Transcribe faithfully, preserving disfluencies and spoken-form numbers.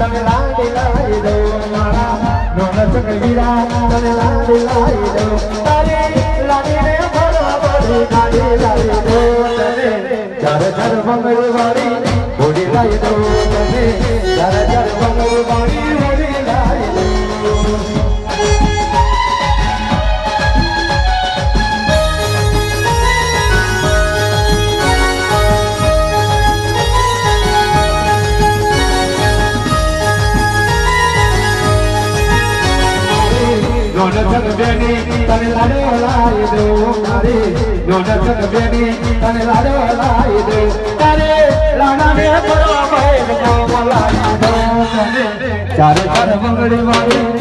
तने लाडी लाई दो मारा नोन संगीरा तने लाडी लाई दो तारी लाडी ने बड़ा बड़ी गाड़ी लाई दो तने चार चार बंगल वाली बड़ी लाई दो तने चार चार बंगल वाली बड़ी लाई दो नोन जग बेनी तने लाडो लाई दो तारे नोन जग बेनी तने लाडो लाई दो तारे लाना में बड़ा भाई को लाई दो तने चार चार बंगड़ी वाली